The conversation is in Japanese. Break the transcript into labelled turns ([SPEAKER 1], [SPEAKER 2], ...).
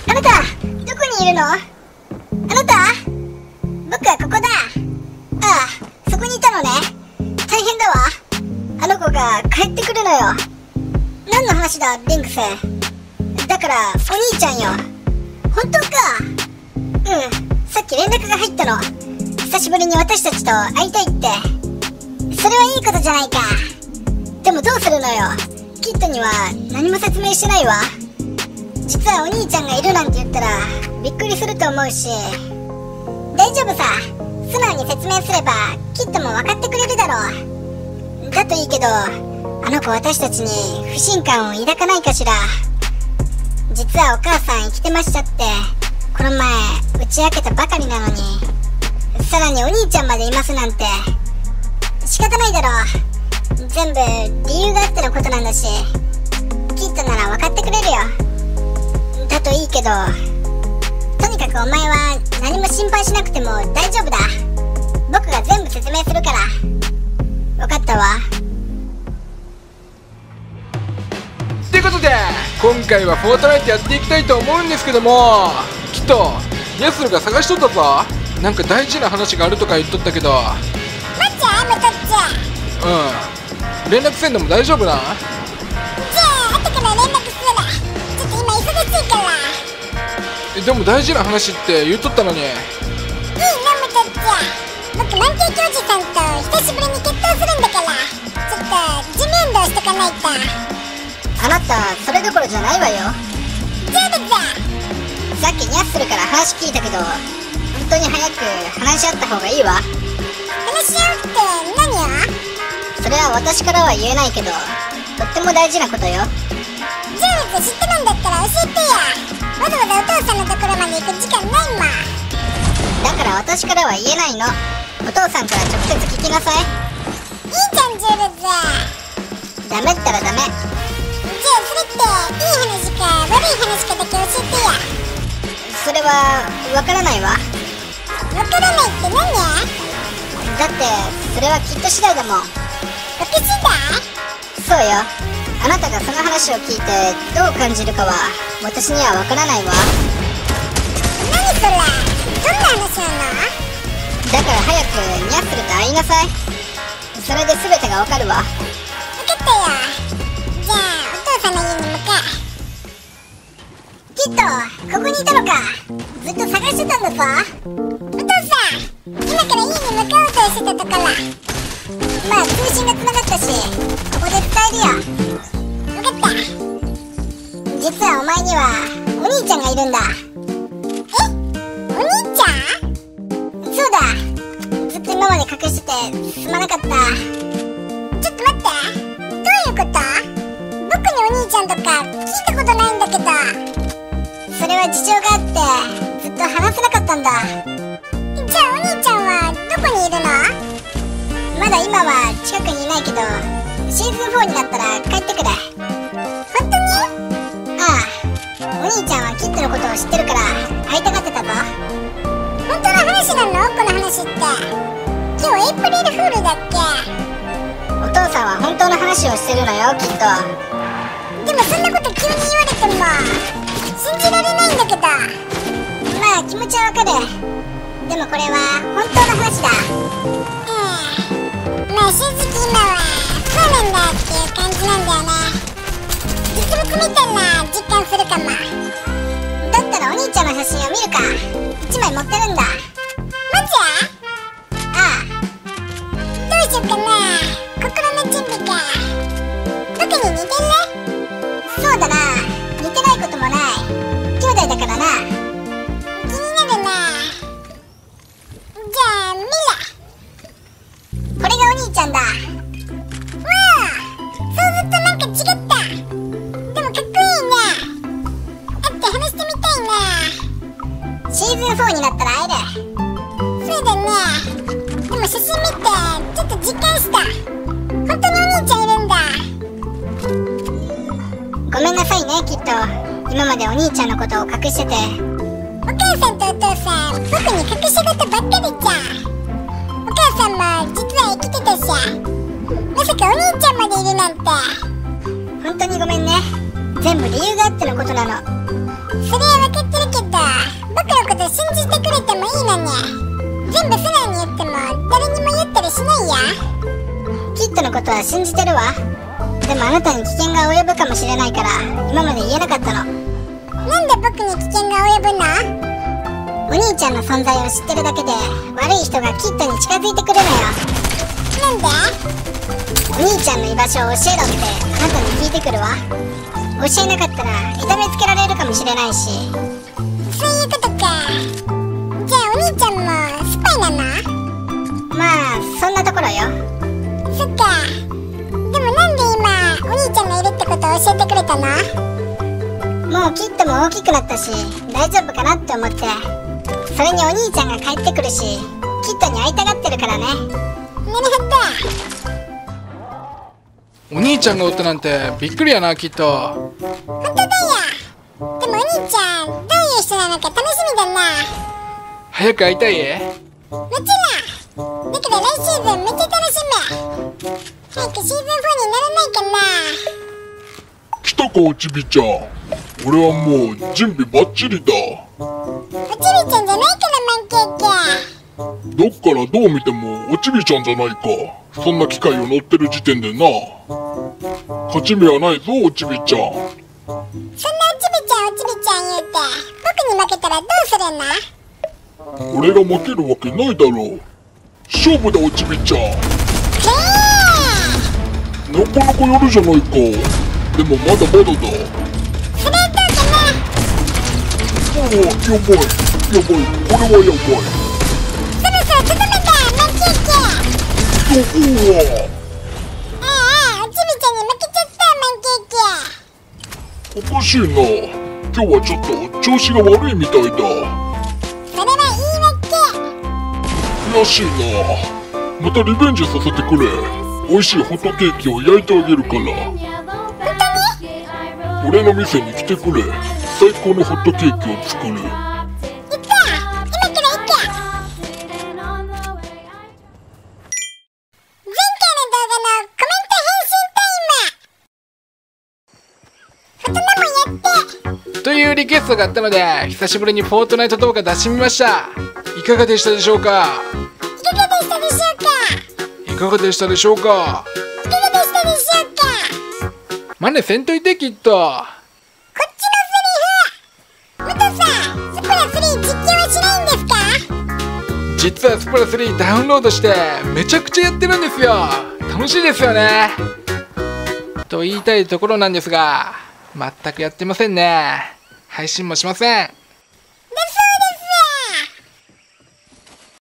[SPEAKER 1] あなた、どこにいるの？あなた？僕はここだ。ああ、そこにいたのね。大変だわ。あの子が帰ってくるのよ。何の話だ、リンクス。だから、お兄ちゃんよ。本当か？さっき連絡が入ったの。久しぶりに私たちと会いたいって。それはいいことじゃないか。でもどうするのよ。キッドには何も説明してないわ。実はお兄ちゃんがいるなんて言ったらびっくりすると思うし。大丈夫さ。素直に説明すればキッドも分かってくれるだろう。だといいけど、あの子私たちに不信感を抱かないかしら。実はお母さん生きてましたってこの前打ち明けたばかりなのに、さらにお兄ちゃんまでいますなんて。仕方ないだろう。全部理由があってのことなんだし、キッドなら分かってくれるよ。だといいけど、とにかくお前は何も心配しなくても大丈夫だ。僕が全部説明するから。分かったわ。
[SPEAKER 2] ということで今回はフォートナイトやっていきたいと思うんですけども、きっとヤスルが探しとったぞ。なんか大事な話があるとか言っとったけど。
[SPEAKER 1] 待っちゃえ、ムトッチ。
[SPEAKER 2] 連絡せんでも大丈夫な？
[SPEAKER 1] じゃあ後から連絡するわ。ちょっと今忙しいから。
[SPEAKER 2] でも大事な話って言っとったのに。いいな、
[SPEAKER 1] ムトッチ。僕マンケーキおじさんと久しぶりに決闘するんだから、ちょっと地面運動しとかないと。あなたそれどころじゃないわよ。じゃあだぜ。さっきニャッスルから話聞いたけど、本当に早く話し合った方がいいわ。話し合うって何よ？それは私からは言えないけど、とっても大事なことよ。じゃあ知ってるんだったら教えてや。わざわざお父さんのところまで行く時間ないもん。だから私からは言えないの。お父さんから直接聞きなさい。いいじゃん、ジュールズ。ダメったらダメ。じゃあそれっていい話か悪い話かだけ教えてや。それはわからないわ。わからないって何？だってそれはきっと次第だもん。僕次第？そうよ。あなたがその話を聞いてどう感じるかは私にはわからないわ。何それ？どんな話なの？だから早くニャッスルと会いなさい。それで全てがわかるわ。わかったよ。じゃあお父さんの家に向かう。キッド、ここにいたのか。ずっと探してたんだぞ。お父さん、今から家に向かおうとしてたところ。まあ通信がつながったし、ここで伝えるよ。分かった。実はお前にはお兄ちゃんがいるんだ。え？お兄ちゃん？そうだ。ずっと今まで隠しててすまなかった。ちょっと待って、どういうこと？僕にお兄ちゃんとか聞いたことないんだけど。それは事情があってずっと話せなかったんだ。じゃあお兄ちゃんはどこにいるの？まだ今は近くにいないけど、シーズン4になったら帰ってくる。本当に？ああ、お兄ちゃんはキッドのことを知ってるから会いたがってたぞ。本当の話なの？この話って。今日エイプリルフールだっけ？お父さんは本当の話をしてるのよ、きっと。でもそんなこと急に言われても信じられないんだけど。まあ気持ちはわかる。でもこれは本当の話だ。まあ正直今はそうなんだっていう感じなんだよね。実物見たら実感するかも。だったらお兄ちゃんの写真を見るか。1枚持ってるんだ。マジ？ああ。どうしようかな。心の準備か。僕に似てる？そうだな。似てないこともない。兄弟だからな。気になるな。じゃあ見ろ。これがお兄ちゃんだ。わあ、想像となんか違った。でもかっこいいね。会って話してみたいな。シーズン4になったら会える。そうだね。でも写真見てちょっと実感した。本当にお兄ちゃんいるんだ。ごめんなさいね、きっと。今までお兄ちゃんのことを隠してて。お母さんとお父さん、僕に隠し事ばっかりじゃん。お母さんも実は生きてたし、まさかお兄ちゃんまでいるなんて。本当にごめんね。全部理由があってのことなの。それは分かってる全部素直に言っても誰にも言ったりしないや。キッドのことは信じてるわ。でもあなたに危険が及ぶかもしれないから今まで言えなかったの。なんで僕に危険が及ぶの？お兄ちゃんの存在を知ってるだけで悪い人がキッドに近づいてくるのよ。なんで？お兄ちゃんの居場所を教えろってあなたに聞いてくるわ。教えなかったら痛めつけられるかもしれないし。そういうことか。じゃあお兄ちゃんもスパイなの？まあそんなところよ。そっか。でもなんで今お兄ちゃんがいるってことを教えてくれたの？もうキッドも大きくなったし大丈夫かなって思って。それにお兄ちゃんが帰ってくるしキッドに会いたがってるからね。なるほど。
[SPEAKER 2] お兄ちゃんがおったなんてびっくりやな、きっと。
[SPEAKER 1] 本当だよ。でもお兄ちゃんどういう人なのか楽しみだな。
[SPEAKER 2] 早く会いたい？
[SPEAKER 1] もちろん。だから来シーズンめっちゃ楽しみ。早くシーズン4にならないかな。
[SPEAKER 3] 来たか、おちびちゃん。俺はもう準備バッチリだ。
[SPEAKER 1] おちびちゃんじゃないからマンケーキ。
[SPEAKER 3] どっからどう見てもおちびちゃんじゃないか。そんな機械を乗ってる時点でな。勝ち目はないぞ、おちびちゃん。
[SPEAKER 1] そんなおちびちゃん言うて僕に負けたらどうするの？
[SPEAKER 3] 俺が負けるわけないだろう。勝負だ、おちびちゃん。なかなかやるじゃないか。でもまだまだだ。
[SPEAKER 1] それどうかな？
[SPEAKER 3] やばい、やばい、これはやばい。
[SPEAKER 1] そろそろとどめた、マンケーキ。
[SPEAKER 3] どこは？
[SPEAKER 1] おちびちゃんに負けちゃった、マンケーキ。
[SPEAKER 3] おかしいな。今日はちょっと調子が悪いみたいだ。
[SPEAKER 1] それは言い訳。
[SPEAKER 3] 悔しいな。またリベンジさせてくれ。美味しいホットケーキを焼いてあげるから。
[SPEAKER 1] 本当に？
[SPEAKER 3] 俺の店に来てくれ。最高のホットケーキを作る。
[SPEAKER 1] 言った。今から行け。前回の動画のコメント返信タイム。大人もやって。
[SPEAKER 2] というリクエストがあったので久しぶりにフォートナイト動画出してみました。いかがでしたでしょうか？いかがでしたでしょうか？まねせんといて、きっと。
[SPEAKER 1] こっちのセリフ。武藤さん、スプラ3実況はしないんですか？
[SPEAKER 2] 実はスプラ3ダウンロードしてめちゃくちゃやってるんですよ。楽しいですよね。と言いたいところなんですが全くやってませんね。配信もしません。